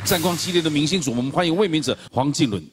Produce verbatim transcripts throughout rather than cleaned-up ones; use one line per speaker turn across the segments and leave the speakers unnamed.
战况激烈的明星组，我们欢迎卫冕者黄靖伦。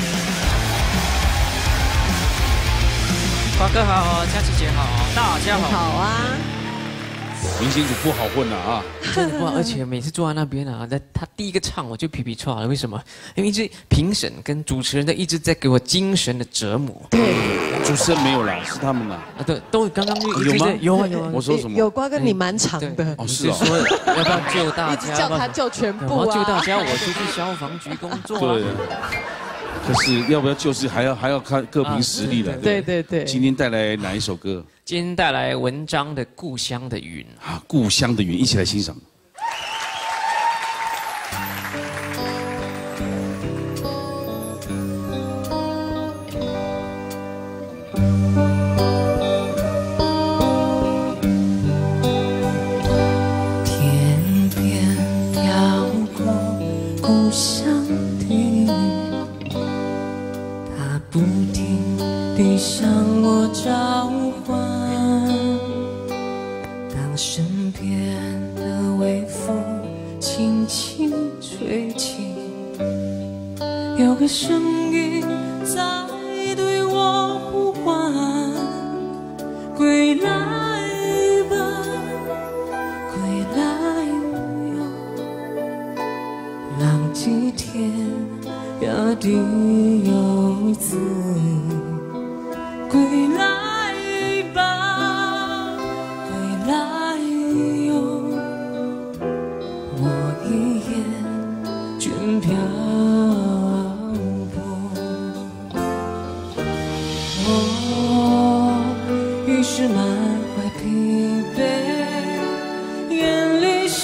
华哥好，佳琪姐好，大家好。
好啊。
明星组不好混了啊，
真的不好，而且每次坐在那边啊，在他第一个唱我就皮皮唰了，为什么？因为一直评审跟主持人都一直在给我精神的折磨。
对，
主持人没有啦，是他们啦。
啊，对，都刚刚
有吗？
有啊有啊。
我说什么？
有瓜哥你蛮长的。
哦，是哦。
说要不要救大家？
一直叫他救全部啊！
我要救大家，我就去消防局工作。
对。可是要不要救是还要还要看各凭实力的。
对对对。
今天带来哪一首歌？
今天带来文章的《故乡的云》
啊，故乡的云，一起来欣赏。
天边飘过故乡的云，它不停地向我召唤。当身边的微风轻轻吹起，有个声音在对我呼唤：归来吧，归来哟，浪迹天涯的游子。归来吧，归来哟，我一眼倦漂泊。我于是满怀疲惫，眼里是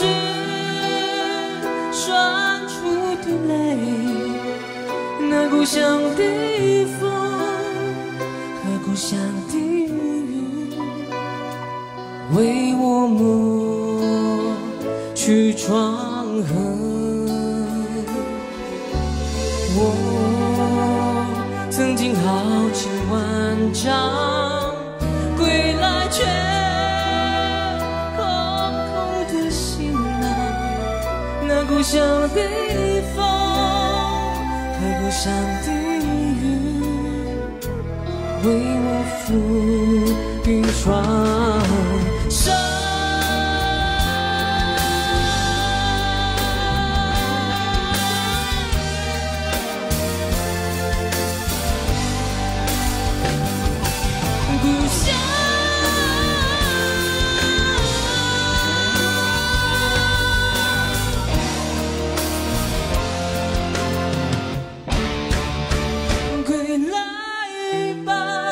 酸楚的泪，那故乡的风。故乡的云，为我抹去创痕。我曾经豪情万丈，归来却空空的行囊。那故乡的风和故乡的云，为我抚平创伤。故乡，归来吧。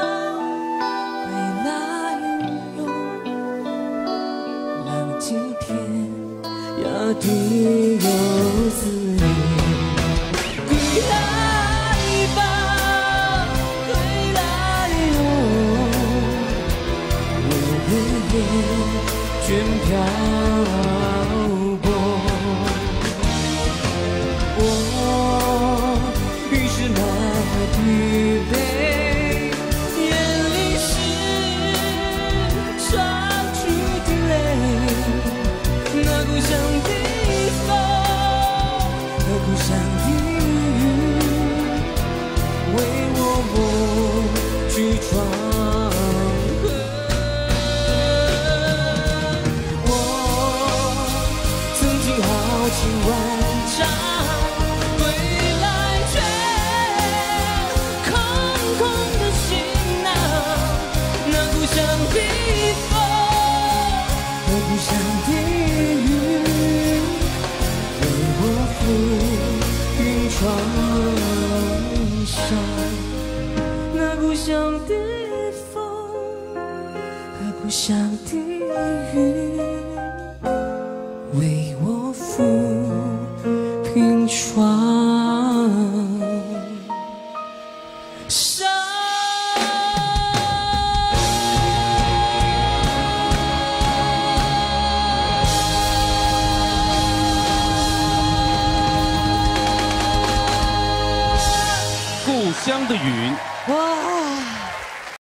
的游子，归来吧，归来哟，我一眼倦漂泊。我于是满怀疲惫，眼里是酸楚的泪，那故乡的故乡。